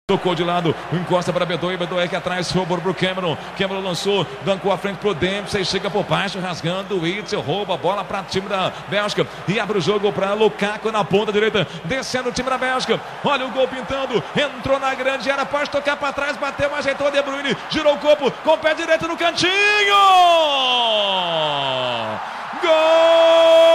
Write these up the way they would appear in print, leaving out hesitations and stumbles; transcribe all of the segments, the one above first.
Tocou de lado, encosta para Bedoya, Bedoya aqui atrás, roubou pro Cameron, Cameron lançou, dancou a frente pro Dempsey, chega por baixo, rasgando, o Witzel rouba a bola para o time da Bélgica e abre o jogo para Lukaku na ponta direita, descendo o time da Bélgica, olha o gol pintando, entrou na grande área, pode tocar para trás, bateu, ajeitou, De Bruyne, girou o corpo, com o pé direito no cantinho! Gol!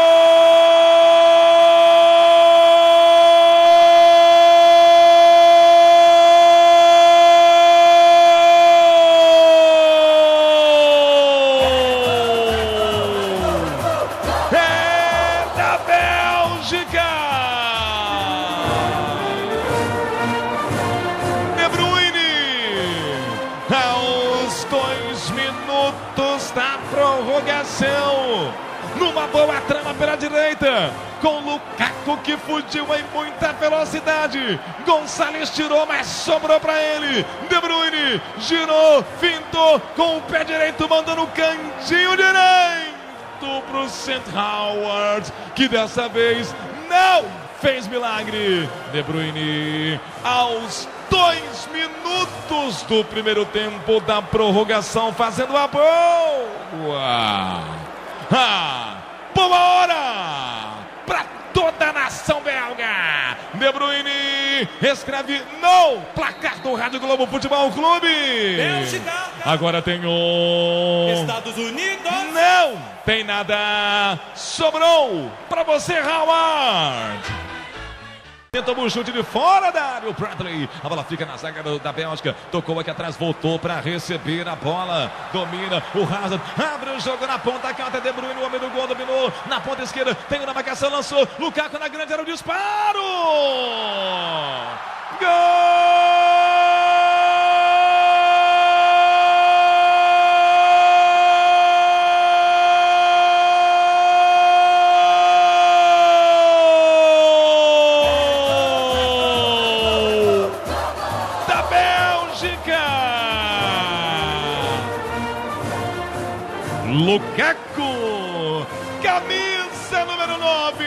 De Bruyne, aos 2 minutos da prorrogação, numa boa trama pela direita, com Lukaku que fugiu em muita velocidade, Gonçalves tirou, mas sobrou para ele, De Bruyne girou, fintou, com o pé direito, mandando o cantinho direito pro St. Howard, que dessa vez não fez milagre. De Bruyne, aos 2 minutos do primeiro tempo da prorrogação, fazendo a boa. Boa hora para toda a nação belga. De Bruyne escreve no placar do Rádio Globo Futebol Clube. Bélgica. Agora tem um. Estados Unidos. Não tem nada. Sobrou para você, Howard. Tentou um chute de fora da área, o Bradley. A bola fica na zaga da Bélgica. Tocou aqui atrás, voltou para receber a bola. Domina o Hazard. Abre o jogo na ponta. Canta De Bruyne, o homem do gol, dominou na ponta esquerda. Tem na marcação, lançou. Lukaku na grande área, o disparo. Gol! Lukaku, camisa número 9,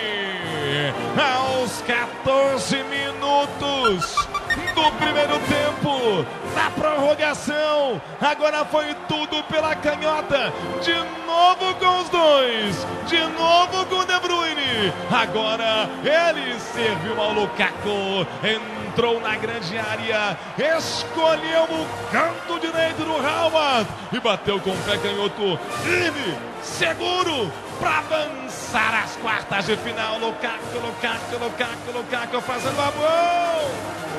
aos 14 minutos do primeiro tempo da prorrogação. Agora foi tudo pela canhota, de novo com os dois, de novo com De Bruyne. Agora ele serviu ao Lukaku, entrou na grande área, escolheu o canto direito do Howard e bateu com o pé canhoto firme, seguro, para avançar às quartas de final. Lukaku fazendo a boa.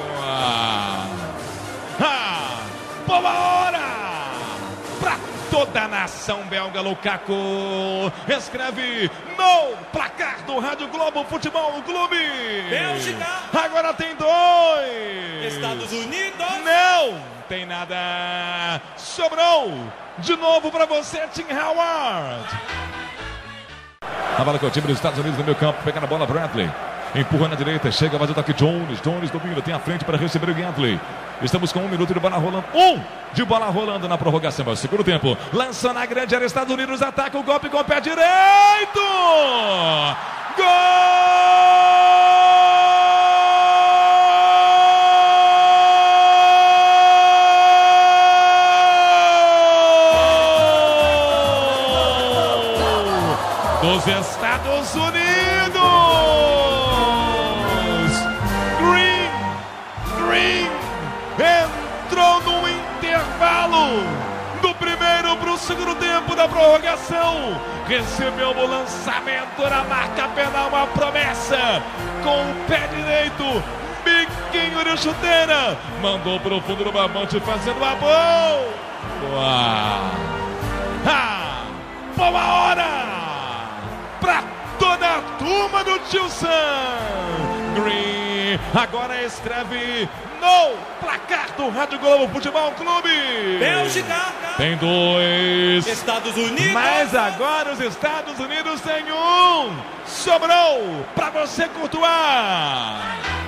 Boa hora para toda a nação belga. Lukaku escreve no placar do Rádio Globo Futebol Clube. Bélgica. Agora tem 2. Estados Unidos. Não tem nada. Sobrou de novo para você, Tim Howard. A bola com o time dos Estados Unidos no meio campo, pegando a bola, Bradley. Empurra na direita, chega, faz o toque Jones domina, tem a frente para receber o Gantly. Estamos com 1 minuto de bola rolando. De bola rolando na prorrogação. É o segundo tempo. Lança na grande área, Estados Unidos ataca o golpe com o pé direito. Gol! Dos Estados Unidos. Entrou no intervalo do primeiro para o segundo tempo da prorrogação. Recebeu o lançamento na marca penal, uma promessa com o pé direito, biquinho de chuteira, mandou para o fundo do barbante fazendo a boa. Boa hora para toda a turma do Tio Sam. Green agora escreve no placar do Rádio Globo Futebol Clube. Bélgica. Tem 2. Estados Unidos. Mas agora os Estados Unidos tem 1. Sobrou para você, Courtois.